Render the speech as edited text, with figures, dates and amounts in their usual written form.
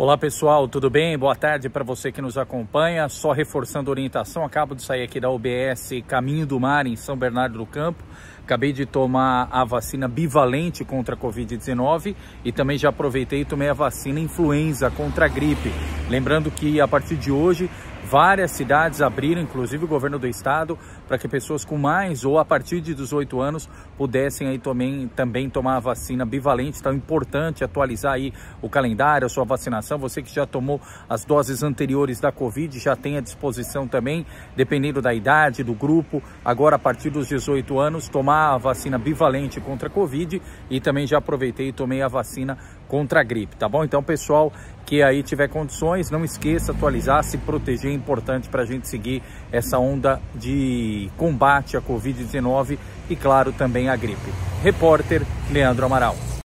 Olá pessoal, tudo bem? Boa tarde para você que nos acompanha. Só reforçando a orientação, acabo de sair aqui da UBS Caminho do Mar em São Bernardo do Campo. Acabei de tomar a vacina bivalente contra a Covid-19 e também já aproveitei e tomei a vacina influenza contra a gripe. Lembrando que a partir de hoje várias cidades abriram, inclusive o governo do estado, para que pessoas com mais ou a partir de 18 anos pudessem aí também tomar a vacina bivalente. Então é importante atualizar aí o calendário, a sua vacinação. Você que já tomou as doses anteriores da Covid já tem à disposição também, dependendo da idade, do grupo, agora a partir dos 18 anos, tomar a vacina bivalente contra a Covid e também já aproveitei e tomei a vacina contra a gripe, tá bom? Então, pessoal que aí tiver condições, não esqueça, atualizar, se proteger, é importante para a gente seguir essa onda de combate à Covid-19 e, claro, também à gripe. Repórter Leandro Amaral.